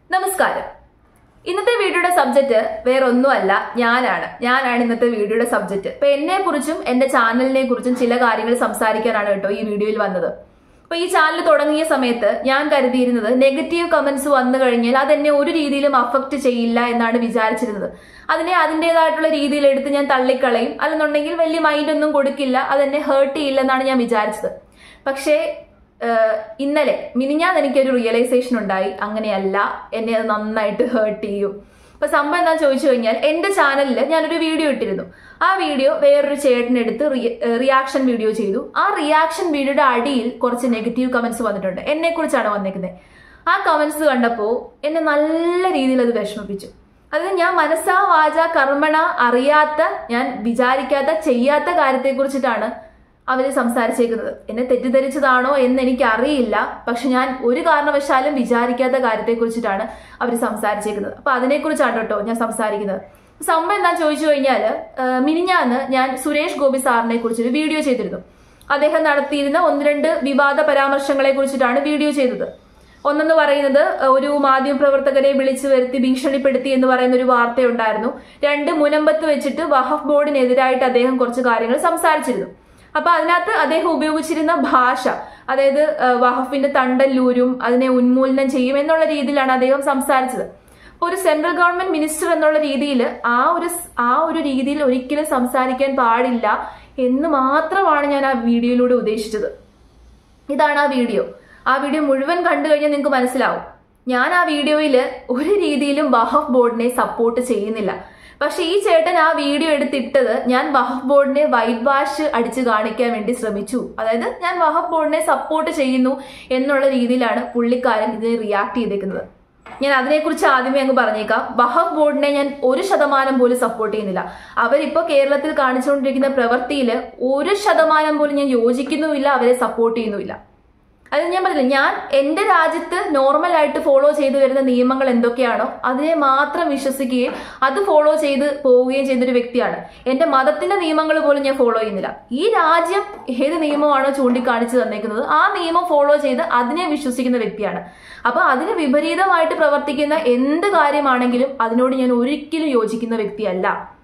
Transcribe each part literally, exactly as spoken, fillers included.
നമസ്കാരം. ഇന്നത്തെ വീഡിയോയുടെ സബ്ജക്റ്റ് വേറൊന്നുമല്ല, ഞാനാണ് ഞാനാണ് ഇന്നത്തെ വീഡിയോയുടെ സബ്ജക്റ്റ്. അപ്പൊ എന്നെ കുറിച്ചും എന്റെ ചാനലിനെ കുറിച്ചും ചില കാര്യങ്ങൾ സംസാരിക്കാനാണ് കേട്ടോ ഈ വീഡിയോയിൽ വന്നത്. അപ്പൊ ഈ ചാനൽ തുടങ്ങിയ സമയത്ത് ഞാൻ കരുതിയിരുന്നത് നെഗറ്റീവ് കമന്റ്സ് വന്നു കഴിഞ്ഞാൽ അതെന്നെ ഒരു രീതിയിലും അഫക്ട് ചെയ്യില്ല എന്നാണ് വിചാരിച്ചിരുന്നത്. അതിനെ അതിൻ്റെതായിട്ടുള്ള രീതിയിൽ എടുത്ത് ഞാൻ തള്ളിക്കളയും, അല്ലെന്നുണ്ടെങ്കിൽ വലിയ മൈൻഡ് ഒന്നും കൊടുക്കില്ല, അതെന്നെ ഹേർട്ട് ചെയ്യില്ല എന്നാണ് ഞാൻ വിചാരിച്ചത്. പക്ഷേ ഇന്നലെ മിനിഞ്ഞാന്ന് എനിക്കൊരു റിയലൈസേഷൻ ഉണ്ടായി, അങ്ങനെയല്ല, എന്നെ അത് നന്നായിട്ട് ഹേർട്ട് ചെയ്യും. അപ്പൊ സംഭവം എന്താണെന്ന് ചോദിച്ചു കഴിഞ്ഞാൽ, എന്റെ ചാനലിൽ ഞാനൊരു വീഡിയോ ഇട്ടിരുന്നു. ആ വീഡിയോ വേറൊരു ചേട്ടനെടുത്ത് റിയാക്ഷൻ വീഡിയോ ചെയ്തു. ആ റിയാക്ഷൻ വീഡിയോയുടെ അടിയിൽ കുറച്ച് നെഗറ്റീവ് കമന്റ്സ് വന്നിട്ടുണ്ട്, എന്നെ കുറിച്ചാണ് വന്നിരിക്കുന്നത്. ആ കമന്റ്സ് കണ്ടപ്പോൾ എന്നെ നല്ല രീതിയിൽ അത് വിഷമിപ്പിച്ചു. അതായത് ഞാൻ മനസ്സാ വാച കർമ്മണ അറിയാത്ത, ഞാൻ വിചാരിക്കാത്ത, ചെയ്യാത്ത കാര്യത്തെ കുറിച്ചിട്ടാണ് അവര് സംസാരിച്ചേക്കുന്നത്. എന്നെ തെറ്റിദ്ധരിച്ചതാണോ എന്ന് എനിക്ക് അറിയില്ല, പക്ഷെ ഞാൻ ഒരു കാരണവശാലും വിചാരിക്കാത്ത കാര്യത്തെ കുറിച്ചിട്ടാണ് അവർ സംസാരിച്ചേക്കുന്നത്. അപ്പൊ അതിനെക്കുറിച്ചാണ് കേട്ടോ ഞാൻ സംസാരിക്കുന്നത്. സംഭവം എന്താന്ന് ചോദിച്ചു കഴിഞ്ഞാല്, മിനിഞ്ഞാന്ന് ഞാൻ സുരേഷ് ഗോപി സാറിനെ കുറിച്ചൊരു വീഡിയോ ചെയ്തിരുന്നു. അദ്ദേഹം നടത്തിയിരുന്ന ഒന്ന് രണ്ട് വിവാദ പരാമർശങ്ങളെ കുറിച്ചിട്ടാണ് വീഡിയോ ചെയ്തത്. ഒന്നെന്ന് പറയുന്നത്, ഒരു മാധ്യമപ്രവർത്തകരെ വിളിച്ചു വരുത്തി ഭീഷണിപ്പെടുത്തി എന്ന് പറയുന്ന ഒരു വാർത്തയുണ്ടായിരുന്നു. രണ്ട്, മുനമ്പത്ത് വെച്ചിട്ട് വഖഫ് ബോർഡിനെതിരായിട്ട് അദ്ദേഹം കുറച്ച് കാര്യങ്ങൾ സംസാരിച്ചിരുന്നു. അപ്പൊ അതിനകത്ത് അദ്ദേഹം ഉപയോഗിച്ചിരുന്ന ഭാഷ, അതായത് വഖഫിന്റെ തണ്ടല്ലൂരും അതിനെ ഉന്മൂലനം ചെയ്യും എന്നുള്ള രീതിയിലാണ് അദ്ദേഹം സംസാരിച്ചത്. അപ്പൊ ഒരു സെൻട്രൽ ഗവൺമെന്റ് മിനിസ്റ്റർ എന്നുള്ള രീതിയിൽ ആ ഒരു ആ ഒരു രീതിയിൽ ഒരിക്കലും സംസാരിക്കാൻ പാടില്ല എന്ന് മാത്രമാണ് ഞാൻ ആ വീഡിയോയിലൂടെ ഉദ്ദേശിച്ചത്. ഇതാണ് ആ വീഡിയോ. ആ വീഡിയോ മുഴുവൻ കണ്ടു കഴിഞ്ഞാൽ നിങ്ങൾക്ക് മനസ്സിലാവും, ഞാൻ ആ വീഡിയോയിൽ ഒരു രീതിയിലും വഖഫ് ബോർഡിനെ സപ്പോർട്ട് ചെയ്യുന്നില്ല. പക്ഷെ ഈ ചേട്ടൻ ആ വീഡിയോ എടുത്തിട്ടത് ഞാൻ വഖഫ് ബോർഡിനെ വൈറ്റ് വാഷ് അടിച്ച് കാണിക്കാൻ വേണ്ടി ശ്രമിച്ചു. അതായത് ഞാൻ വഖഫ് ബോർഡിനെ സപ്പോർട്ട് ചെയ്യുന്നു എന്നുള്ള രീതിയിലാണ് പുള്ളിക്കാരൻ ഇതിനെ റിയാക്ട് ചെയ്തേക്കുന്നത്. ഞാൻ അതിനെക്കുറിച്ച് ആദ്യമേ അങ്ങ് പറഞ്ഞേക്കാം. വഖഫ് ബോർഡിനെ ഞാൻ ഒരു ശതമാനം പോലും സപ്പോർട്ട് ചെയ്യുന്നില്ല. അവരിപ്പോ കേരളത്തിൽ കാണിച്ചുകൊണ്ടിരിക്കുന്ന പ്രവൃത്തിയിൽ ഒരു ശതമാനം പോലും ഞാൻ യോജിക്കുന്നുമില്ല, അവരെ സപ്പോർട്ട് ചെയ്യുന്നുമില്ല. അത് ഞാൻ പറഞ്ഞില്ല, ഞാൻ എന്റെ രാജ്യത്ത് നോർമൽ ആയിട്ട് ഫോളോ ചെയ്തു വരുന്ന നിയമങ്ങൾ എന്തൊക്കെയാണോ അതിനെ മാത്രം വിശ്വസിക്കുകയും അത് ഫോളോ ചെയ്ത് പോവുകയും ചെയ്യുന്നൊരു വ്യക്തിയാണ്. എന്റെ മതത്തിന്റെ നിയമങ്ങൾ പോലും ഞാൻ ഫോളോ ചെയ്യുന്നില്ല. ഈ രാജ്യം ഏത് നിയമമാണോ ചൂണ്ടിക്കാണിച്ചു തന്നേക്കുന്നത് ആ നിയമം ഫോളോ ചെയ്ത് അതിനെ വിശ്വസിക്കുന്ന വ്യക്തിയാണ്. അപ്പൊ അതിന് വിപരീതമായിട്ട് പ്രവർത്തിക്കുന്ന എന്ത് കാര്യമാണെങ്കിലും അതിനോട് ഞാൻ ഒരിക്കലും യോജിക്കുന്ന വ്യക്തിയല്ല.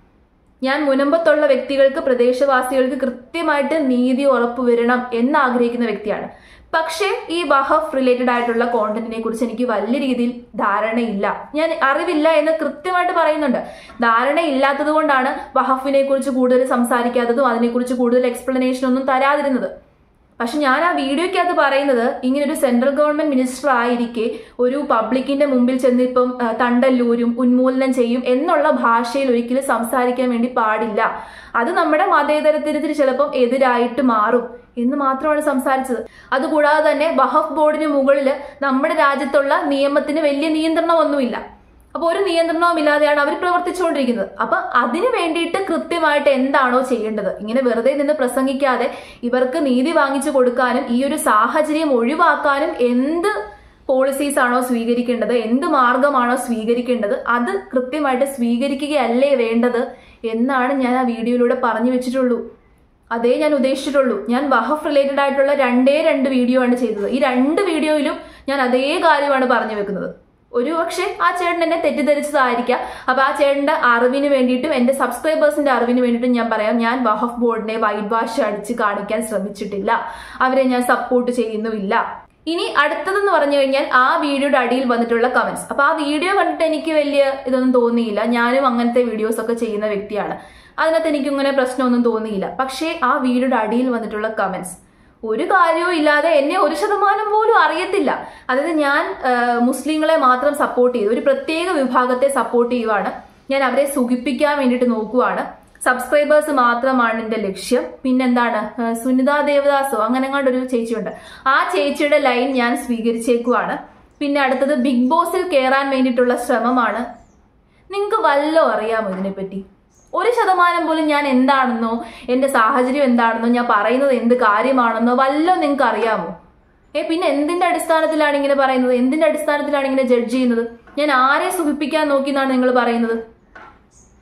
ഞാൻ മുനമ്പത്തുള്ള വ്യക്തികൾക്ക്, പ്രദേശവാസികൾക്ക് കൃത്യമായിട്ട് നീതി ഉറപ്പുവരണം എന്നാഗ്രഹിക്കുന്ന വ്യക്തിയാണ്. പക്ഷേ ഈ വഖഫ് റിലേറ്റഡ് ആയിട്ടുള്ള കോണ്ടന്റിനെ കുറിച്ച് എനിക്ക് വലിയ രീതിയിൽ ധാരണയില്ല, ഞാൻ അറിവില്ല എന്ന് കൃത്യമായിട്ട് പറയുന്നുണ്ട്. ധാരണയില്ലാത്തത് കൊണ്ടാണ് വഖഫിനെ കുറിച്ച് കൂടുതൽ സംസാരിക്കാത്തതും അതിനെക്കുറിച്ച് കൂടുതൽ എക്സ്പ്ലനേഷൻ ഒന്നും തരാതിരുന്നത്. പക്ഷെ ഞാൻ ആ വീഡിയോയ്ക്കകത്ത് പറയുന്നത്, ഇങ്ങനെ ഒരു സെൻട്രൽ ഗവൺമെന്റ് മിനിസ്റ്റർ ആയിരിക്കെ ഒരു പബ്ലിക്കിന്റെ മുമ്പിൽ ചെന്നിപ്പം തണ്ടല്ലൂരും ഉന്മൂലനം ചെയ്യും എന്നുള്ള ഭാഷയിൽ ഒരിക്കലും സംസാരിക്കാൻ വേണ്ടി പാടില്ല. അത് നമ്മുടെ മതേതരത്തിന് ചിലപ്പം എതിരായിട്ട് മാറും എന്ന് മാത്രമാണ് സംസാരിച്ചത്. അതുകൂടാതെ തന്നെ വഖഫ് ബോർഡിന് മുകളിൽ നമ്മുടെ രാജ്യത്തുള്ള നിയമത്തിന് വലിയ നിയന്ത്രണമൊന്നുമില്ല. അപ്പൊ ഒരു നിയന്ത്രണവും ഇല്ലാതെയാണ് അവർ പ്രവർത്തിച്ചുകൊണ്ടിരിക്കുന്നത്. അപ്പൊ അതിനു വേണ്ടിയിട്ട് കൃത്യമായിട്ട് എന്താണോ ചെയ്യേണ്ടത്, ഇങ്ങനെ വെറുതെ നിന്ന് പ്രസംഗിക്കാതെ ഇവർക്ക് നീതി വാങ്ങിച്ചു കൊടുക്കാനും ഈ ഒരു സാഹചര്യം ഒഴിവാക്കാനും എന്ത് പോളിസീസ് ആണോ സ്വീകരിക്കേണ്ടത്, എന്ത് മാർഗമാണോ സ്വീകരിക്കേണ്ടത് അത് കൃത്യമായിട്ട് സ്വീകരിക്കുകയല്ലേ വേണ്ടത് എന്നാണ് ഞാൻ ആ വീഡിയോയിലൂടെ പറഞ്ഞു വെച്ചിട്ടുള്ളൂ. അതേ ഞാൻ ഉദ്ദേശിച്ചിട്ടുള്ളൂ. ഞാൻ വഖഫ് റിലേറ്റഡ് ആയിട്ടുള്ള രണ്ടേ രണ്ട് വീഡിയോ ആണ് ചെയ്തത്. ഈ രണ്ട് വീഡിയോയിലും ഞാൻ അതേ കാര്യമാണ് പറഞ്ഞു വെക്കുന്നത്. ഒരു പക്ഷേ ആ ചേട്ടൻ എന്നെ തെറ്റിദ്ധരിച്ചതായിരിക്കാം. അപ്പൊ ആ ചേട്ടന്റെ അറിവിന് വേണ്ടിയിട്ടും എന്റെ സബ്സ്ക്രൈബേഴ്സിന്റെ അറിവിന് വേണ്ടിയിട്ടും ഞാൻ പറയാം, ഞാൻ വഖഫ് ബോർഡിനെ വൈറ്റ് വാഷ് അടിച്ച് കാണിക്കാൻ ശ്രമിച്ചിട്ടില്ല, അവരെ ഞാൻ സപ്പോർട്ട് ചെയ്യുന്നുമില്ല. ഇനി അടുത്തതെന്ന് പറഞ്ഞു കഴിഞ്ഞാൽ ആ വീഡിയോയുടെ അടിയിൽ വന്നിട്ടുള്ള കമന്റ്സ്. അപ്പൊ ആ വീഡിയോ കണ്ടിട്ട് എനിക്ക് വലിയ ഇതൊന്നും തോന്നിയില്ല. ഞാനും അങ്ങനത്തെ വീഡിയോസ് ഒക്കെ ചെയ്യുന്ന വ്യക്തിയാണ്, അതിനകത്ത് എനിക്കിങ്ങനെ പ്രശ്നമൊന്നും തോന്നിയില്ല. പക്ഷേ ആ വീഡിയോയുടെ അടിയിൽ വന്നിട്ടുള്ള കമന്റ്സ് ഒരു കാര്യവും ഇല്ലാതെ, എന്നെ ഒരു ശതമാനം പോലും അറിയത്തില്ല. അതായത് ഞാൻ മുസ്ലിങ്ങളെ മാത്രം സപ്പോർട്ട് ചെയ്തു, ഒരു പ്രത്യേക വിഭാഗത്തെ സപ്പോർട്ട് ചെയ്യുവാണ്, ഞാൻ അവരെ സുഖിപ്പിക്കാൻ വേണ്ടിയിട്ട് നോക്കുവാണ്, സബ്സ്ക്രൈബേഴ്സ് മാത്രമാണ് എന്റെ ലക്ഷ്യം. പിന്നെന്താണ്, സുനിത ദേവദാസോ അങ്ങനെ കണ്ട ഒരു ചേച്ചിയുണ്ട്, ആ ചേച്ചിയുടെ ലൈൻ ഞാൻ സ്വീകരിച്ചേക്കുവാണ്. പിന്നെ അടുത്തത് ബിഗ് ബോസിൽ കയറാൻ വേണ്ടിയിട്ടുള്ള ശ്രമമാണ്. നിങ്ങൾക്ക് വല്ലോ അറിയാമോ ഇതിനെപ്പറ്റി? ഒരു ശതമാനം പോലും ഞാൻ എന്താണെന്നോ എന്റെ സാഹചര്യം എന്താണെന്നോ ഞാൻ പറയുന്നത് എന്ത് കാര്യമാണെന്നോ വല്ലോ നിങ്ങൾക്ക് അറിയാമോ? ഏ പിന്നെ എന്തിന്റെ അടിസ്ഥാനത്തിലാണ് ഇങ്ങനെ പറയുന്നത്? എന്തിന്റെ അടിസ്ഥാനത്തിലാണ് ഇങ്ങനെ ജഡ്ജ് ചെയ്യുന്നത്? ഞാൻ ആരെ സുഖിപ്പിക്കാൻ നോക്കി എന്നാണ് നിങ്ങൾ പറയുന്നത്?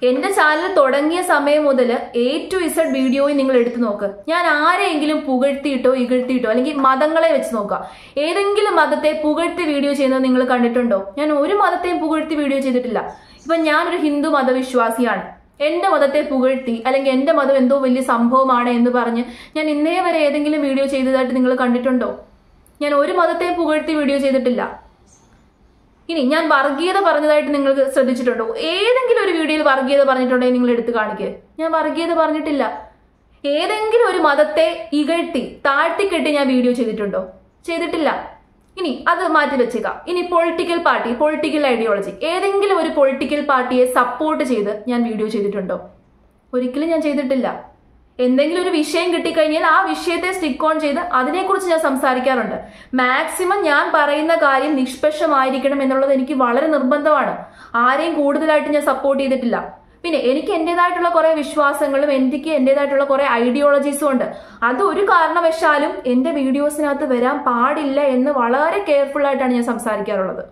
എന്റെ ചാനൽ തുടങ്ങിയ സമയം മുതൽ എ ടു ഇസഡ് വീഡിയോയും നിങ്ങൾ എടുത്തു നോക്ക്. ഞാൻ ആരെയെങ്കിലും പുകഴ്ത്തിയിട്ടോ ഇകഴ്ത്തിയിട്ടോ അല്ലെങ്കിൽ മതങ്ങളെ വെച്ച് നോക്കുക, ഏതെങ്കിലും മതത്തെ പുകഴ്ത്തി വീഡിയോ ചെയ്യുന്നത് നിങ്ങൾ കണ്ടിട്ടുണ്ടോ? ഞാൻ ഒരു മതത്തെയും പുകഴ്ത്തി വീഡിയോ ചെയ്തിട്ടില്ല. ഇപ്പൊ ഞാനൊരു ഹിന്ദു മതവിശ്വാസിയാണ്, എന്റെ മതത്തെ പുകഴ്ത്തി അല്ലെങ്കിൽ എന്റെ മതം എന്തോ വലിയ സംഭവമാണ് എന്ന് പറഞ്ഞ് ഞാൻ ഇന്നേ വരെ ഏതെങ്കിലും വീഡിയോ ചെയ്തതായിട്ട് നിങ്ങൾ കണ്ടിട്ടുണ്ടോ? ഞാൻ ഒരു മതത്തെയും പുകഴ്ത്തി വീഡിയോ ചെയ്തിട്ടില്ല. ഇനി ഞാൻ വർഗീയത പറഞ്ഞതായിട്ട് നിങ്ങൾക്ക് ശ്രദ്ധിച്ചിട്ടുണ്ടോ? ഏതെങ്കിലും ഒരു വീഡിയോയിൽ വർഗീയത പറഞ്ഞിട്ടുണ്ടെങ്കിൽ നിങ്ങൾ എടുത്തു കാണിക്കുക. ഞാൻ വർഗീയത പറഞ്ഞിട്ടില്ല. ഏതെങ്കിലും ഒരു മതത്തെ ഇകഴ്ത്തി താഴ്ത്തിക്കെട്ടി ഞാൻ വീഡിയോ ചെയ്തിട്ടുണ്ടോ? ചെയ്തിട്ടില്ല. ഇനി അത് മാറ്റി വെച്ചേക്കാം. ഇനി പൊളിറ്റിക്കൽ പാർട്ടി, പൊളിറ്റിക്കൽ ഐഡിയോളജി, ഏതെങ്കിലും ഒരു പൊളിറ്റിക്കൽ പാർട്ടിയെ സപ്പോർട്ട് ചെയ്ത് ഞാൻ വീഡിയോ ചെയ്തിട്ടുണ്ടോ? ഒരിക്കലും ഞാൻ ചെയ്തിട്ടില്ല. എന്തെങ്കിലും ഒരു വിഷയം കിട്ടിക്കഴിഞ്ഞാൽ ആ വിഷയത്തെ സ്റ്റിക്ക് ഓൺ ചെയ്ത് അതിനെക്കുറിച്ച് ഞാൻ സംസാരിക്കാറുണ്ട്. മാക്സിമം ഞാൻ പറയുന്ന കാര്യം നിഷ്പക്ഷമായിരിക്കണം എന്നുള്ളത് എനിക്ക് വളരെ നിർബന്ധമാണ്. ആരെയും കൂടുതലായിട്ട് ഞാൻ സപ്പോർട്ട് ചെയ്തിട്ടില്ല. പിന്നെ എനിക്ക് എന്റേതായിട്ടുള്ള കുറെ വിശ്വാസങ്ങളും എനിക്ക് എന്റേതായിട്ടുള്ള കുറെ ഐഡിയോളജീസും ഉണ്ട്. അത് ഒരു കാരണവശാലും എന്റെ വീഡിയോസിനകത്ത് വരാൻ പാടില്ല എന്ന് വളരെ കെയർഫുൾ ആയിട്ടാണ് ഞാൻ സംസാരിക്കാറുള്ളത്.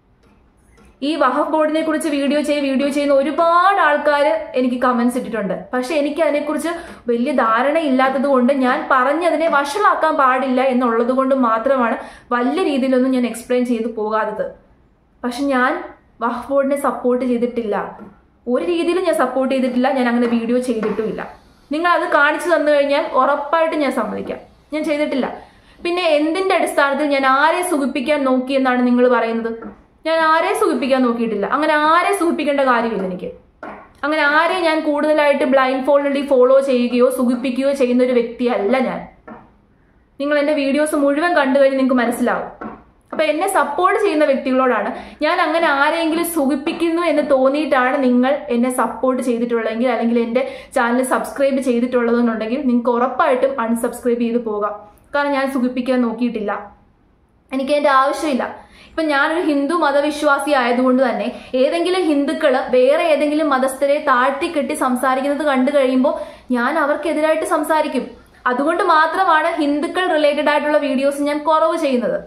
ഈ വഖഫ് ബോർഡിനെ കുറിച്ച് വീഡിയോ ചെയ്ത് വീഡിയോ ചെയ്യുന്ന ഒരുപാട് ആൾക്കാർ എനിക്ക് കമന്റ്സ് ഇട്ടിട്ടുണ്ട്. പക്ഷെ എനിക്ക് അതിനെക്കുറിച്ച് വലിയ ധാരണ ഇല്ലാത്തത് കൊണ്ട് ഞാൻ പറഞ്ഞതിനെ വഷളാക്കാൻ പാടില്ല എന്നുള്ളത് കൊണ്ട് മാത്രമാണ് വലിയ രീതിയിലൊന്നും ഞാൻ എക്സ്പ്ലെയിൻ ചെയ്ത് പോകാത്തത്. പക്ഷെ ഞാൻ വഖഫ് ബോർഡിനെ സപ്പോർട്ട് ചെയ്തിട്ടില്ല, ഒരു രീതിയിലും ഞാൻ സപ്പോർട്ട് ചെയ്തിട്ടില്ല. ഞാൻ അങ്ങനെ വീഡിയോ ചെയ്തിട്ടുമില്ല. നിങ്ങൾ അത് കാണിച്ചു തന്നു കഴിഞ്ഞാൽ ഉറപ്പായിട്ട് ഞാൻ സമ്മതിക്കാം, ഞാൻ ചെയ്തിട്ടില്ല. പിന്നെ എന്തിന്റെ അടിസ്ഥാനത്തിൽ ഞാൻ ആരെ സുഖിപ്പിക്കാൻ നോക്കി എന്നാണ് നിങ്ങൾ പറയുന്നത്? ഞാൻ ആരെ സുഖിപ്പിക്കാൻ നോക്കിയിട്ടില്ല. അങ്ങനെ ആരെ സുഖിപ്പിക്കേണ്ട കാര്യമില്ല എനിക്ക്. അങ്ങനെ ആരെ ഞാൻ കൂടുതലായിട്ട് ബ്ലൈൻഡ് ഫോൾഡ്ലി ഫോളോ ചെയ്യുകയോ സുഖിപ്പിക്കുകയോ ചെയ്യുന്ന ഒരു വ്യക്തിയല്ല ഞാൻ. നിങ്ങൾ എന്റെ വീഡിയോസ് മുഴുവൻ കണ്ടു കഴിഞ്ഞ് നിങ്ങൾക്ക് മനസ്സിലാവും. അപ്പൊ എന്നെ സപ്പോർട്ട് ചെയ്യുന്ന വ്യക്തികളോടാണ് ഞാൻ അങ്ങനെ ആരെങ്കിലും സുഖിപ്പിക്കുന്നു എന്ന് തോന്നിയിട്ടാണ് നിങ്ങൾ എന്നെ സപ്പോർട്ട് ചെയ്തിട്ടുള്ളതെങ്കിൽ അല്ലെങ്കിൽ എന്റെ ചാനൽ സബ്സ്ക്രൈബ് ചെയ്തിട്ടുള്ളതെന്നുണ്ടെങ്കിൽ നിങ്ങൾക്ക് ഉറപ്പായിട്ടും അൺസബ്സ്ക്രൈബ് ചെയ്ത് പോകാം. കാരണം ഞാൻ സുഖിപ്പിക്കാൻ നോക്കിയിട്ടില്ല, എനിക്ക് അതിന്റെ ആവശ്യമില്ല. ഇപ്പൊ ഞാനൊരു ഹിന്ദു മതവിശ്വാസി ആയതുകൊണ്ട് തന്നെ ഏതെങ്കിലും ഹിന്ദുക്കള് വേറെ ഏതെങ്കിലും മതസ്ഥരെ താഴ്ത്തിക്കെട്ടി സംസാരിക്കുന്നത് കണ്ടു കഴിയുമ്പോൾ ഞാൻ അവർക്കെതിരായിട്ട് സംസാരിക്കും. അതുകൊണ്ട് മാത്രമാണ് ഹിന്ദുക്കൾ റിലേറ്റഡ് ആയിട്ടുള്ള വീഡിയോസ് ഞാൻ കുറവ് ചെയ്യുന്നത്.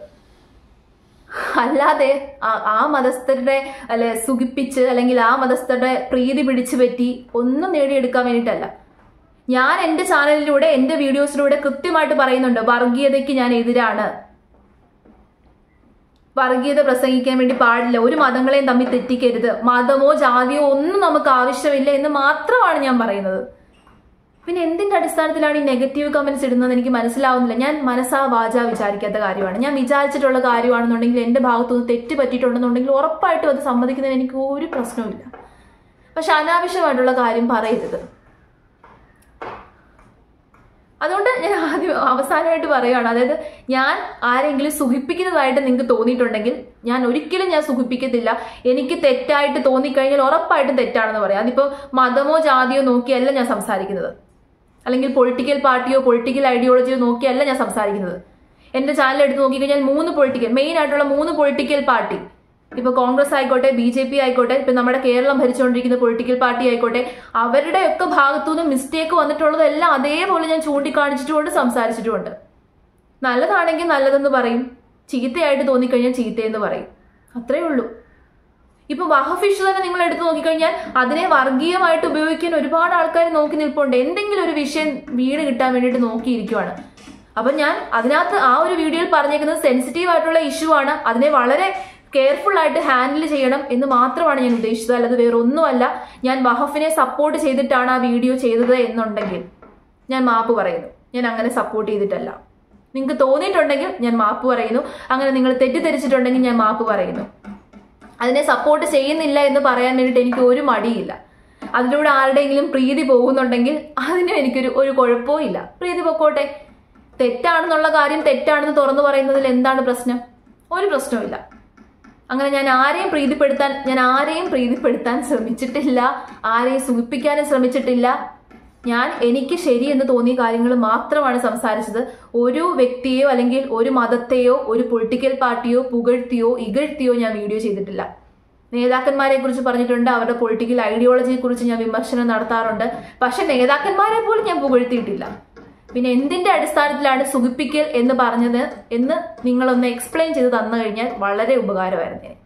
അല്ലാതെ ആ മതസ്ഥരുടെ അല്ലെ സുഖിപ്പിച്ച് അല്ലെങ്കിൽ ആ മതസ്ഥരുടെ പ്രീതി പിടിച്ചു പറ്റി ഒന്നും നേടിയെടുക്കാൻ വേണ്ടിയിട്ടല്ല. ഞാൻ എന്റെ ചാനലിലൂടെ എന്റെ വീഡിയോസിലൂടെ കൃത്യമായിട്ട് പറയുന്നുണ്ട്, വർഗീയതയ്ക്ക് ഞാൻ എതിരാണ്, വർഗീയത പ്രസംഗിക്കാൻ വേണ്ടി പാടില്ല, ഒരു മതങ്ങളെയും തമ്മിൽ തെറ്റിക്കരുത്, മതമോ ജാതിയോ ഒന്നും നമുക്ക് ആവശ്യമില്ല എന്ന് മാത്രമാണ് ഞാൻ പറയുന്നത്. പിന്നെ എന്തിന്റെ അടിസ്ഥാനത്തിലാണ് ഈ നെഗറ്റീവ് കമന്റ്സ് ഇടുന്നത് എനിക്ക് മനസ്സിലാവുന്നില്ല. ഞാൻ മനസ്സാ വാച വിചാരിക്കാത്ത കാര്യമാണ്, ഞാൻ വിചാരിച്ചിട്ടുള്ള കാര്യമാണെന്നുണ്ടെങ്കിൽ എന്റെ ഭാഗത്തുനിന്ന് തെറ്റ് പറ്റിയിട്ടുണ്ടെന്നുണ്ടെങ്കിൽ ഉറപ്പായിട്ടും അത് സമ്മതിക്കുന്നതിന് എനിക്ക് ഒരു പ്രശ്നവുമില്ല. പക്ഷെ അനാവശ്യമായിട്ടുള്ള കാര്യം പറയരുത്. അതുകൊണ്ട് ഞാൻ ആദ്യം അവസാനമായിട്ട് പറയുകയാണ്, അതായത് ഞാൻ ആരെങ്കിലും സുഖിപ്പിക്കുന്നതായിട്ട് നിങ്ങൾക്ക് തോന്നിയിട്ടുണ്ടെങ്കിൽ ഞാൻ ഒരിക്കലും ഞാൻ സുഖിപ്പിക്കത്തില്ല. എനിക്ക് തെറ്റായിട്ട് തോന്നിക്കഴിഞ്ഞാൽ ഉറപ്പായിട്ടും തെറ്റാണെന്ന് പറയാം. അതിപ്പോൾ മതമോ ജാതിയോ നോക്കിയല്ല ഞാൻ സംസാരിക്കുന്നത്, അല്ലെങ്കിൽ പൊളിറ്റിക്കൽ പാർട്ടിയോ പൊളിറ്റിക്കൽ ഐഡിയോളജിയോ നോക്കിയല്ല ഞാൻ സംസാരിക്കുന്നത്. എന്റെ ചാനൽ എടുത്ത് നോക്കിക്കഴിഞ്ഞാൽ മൂന്ന് പൊളിറ്റിക്കൽ മെയിൻ ആയിട്ടുള്ള മൂന്ന് പൊളിറ്റിക്കൽ പാർട്ടി, ഇപ്പൊ കോൺഗ്രസ് ആയിക്കോട്ടെ, ബി ജെ പി ആയിക്കോട്ടെ, ഇപ്പൊ നമ്മുടെ കേരളം ഭരിച്ചുകൊണ്ടിരിക്കുന്ന പൊളിറ്റിക്കൽ പാർട്ടി ആയിക്കോട്ടെ, അവരുടെ ഒക്കെ ഭാഗത്തുനിന്ന് മിസ്റ്റേക്ക് വന്നിട്ടുള്ളതെല്ലാം അതേപോലെ ഞാൻ ചൂണ്ടിക്കാണിച്ചിട്ടുമുണ്ട്, സംസാരിച്ചിട്ടുമുണ്ട്. നല്ലതാണെങ്കിൽ നല്ലതെന്ന് പറയും, ചീത്തയായിട്ട് തോന്നിക്കഴിഞ്ഞാൽ ചീത്തയെന്ന് പറയും, അത്രേ ഉള്ളൂ. ഇപ്പൊ വഖഫ് ഇഷ്യൂ തന്നെ നിങ്ങൾ എടുത്തു നോക്കിക്കഴിഞ്ഞാൽ അതിനെ വർഗീയമായിട്ട് ഉപയോഗിക്കാൻ ഒരുപാട് ആൾക്കാർ നോക്കി നിൽപ്പുണ്ട്. എന്തെങ്കിലും ഒരു വിഷയം വീട് കിട്ടാൻ വേണ്ടിയിട്ട് നോക്കിയിരിക്കുവാണ്. അപ്പൊ ഞാൻ അതിനകത്ത് ആ ഒരു വീഡിയോയിൽ പറഞ്ഞേക്കുന്നത് സെൻസിറ്റീവ് ആയിട്ടുള്ള ഇഷ്യൂ ആണ്, അതിനെ വളരെ കെയർഫുൾ ആയിട്ട് ഹാൻഡിൽ ചെയ്യണം എന്ന് മാത്രമാണ് ഞാൻ ഉദ്ദേശിച്ചത്. അല്ലാതെ വേറെ ഒന്നുമല്ല. ഞാൻ വഖഫിനെ സപ്പോർട്ട് ചെയ്തിട്ടാണ് ആ വീഡിയോ ചെയ്തത് എന്നുണ്ടെങ്കിൽ ഞാൻ മാപ്പ് പറയുന്നു. ഞാൻ അങ്ങനെ സപ്പോർട്ട് ചെയ്തിട്ടല്ല. നിങ്ങൾക്ക് തോന്നിയിട്ടുണ്ടെങ്കിൽ ഞാൻ മാപ്പ് പറയുന്നു. അങ്ങനെ നിങ്ങൾ തെറ്റിദ്ധരിച്ചിട്ടുണ്ടെങ്കിൽ ഞാൻ മാപ്പ് പറയുന്നു. അതിനെ സപ്പോർട്ട് ചെയ്യുന്നില്ല എന്ന് പറയാൻ വേണ്ടിയിട്ട് എനിക്ക് ഒരു മടിയില്ല. അതിലൂടെ ആരുടെയെങ്കിലും പ്രീതി പോകുന്നുണ്ടെങ്കിൽ അതിനും എനിക്കൊരു ഒരു കുഴപ്പവും ഇല്ല. പ്രീതി പൊക്കോട്ടെ. തെറ്റാണെന്നുള്ള കാര്യം തെറ്റാണെന്ന് തുറന്നു പറയുന്നതിൽ എന്താണ് പ്രശ്നം? ഒരു പ്രശ്നവുമില്ല. അങ്ങനെ ഞാൻ ആരെയും പ്രീതിപ്പെടുത്താൻ ഞാൻ ആരെയും പ്രീതിപ്പെടുത്താൻ ശ്രമിച്ചിട്ടില്ല, ആരെയും സൂചിപ്പിക്കാനും ശ്രമിച്ചിട്ടില്ല. ഞാൻ എനിക്ക് ശരിയെന്ന് തോന്നിയ കാര്യങ്ങൾ മാത്രമാണ് സംസാരിച്ചത്. ഒരു വ്യക്തിയോ അല്ലെങ്കിൽ ഒരു മതത്തെയോ ഒരു പൊളിറ്റിക്കൽ പാർട്ടിയോ പുകഴ്ത്തിയോ ഇകഴ്ത്തിയോ ഞാൻ വീഡിയോ ചെയ്തിട്ടില്ല. നേതാക്കന്മാരെ കുറിച്ച് പറഞ്ഞിട്ടുണ്ട്, അവരുടെ പൊളിറ്റിക്കൽ ഐഡിയോളജിയെ കുറിച്ച് ഞാൻ വിമർശനം നടത്താറുണ്ട്. പക്ഷെ നേതാക്കന്മാരെ പോലും ഞാൻ പുകഴ്ത്തിയിട്ടില്ല. പിന്നെ എന്തിന്റെ അടിസ്ഥാനത്തിലാണ് സുഖിപ്പിക്കൽ എന്ന് പറഞ്ഞത് എന്ന് നിങ്ങളൊന്ന് എക്സ്പ്ലെയിൻ ചെയ്ത് തന്നു കഴിഞ്ഞാൽ വളരെ ഉപകാരമായിരുന്നു.